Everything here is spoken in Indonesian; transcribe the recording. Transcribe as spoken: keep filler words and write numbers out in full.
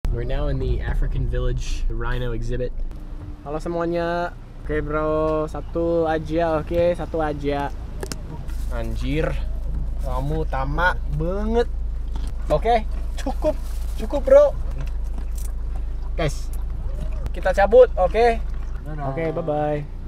We're now in the African village rhino exhibit. Halo semuanya. Oke bro, satu aja, oke, satu aja. Anjir, kamu tamak banget. Oke, cukup, cukup bro. Guys, kita cabut, oke? Oke, bye bye.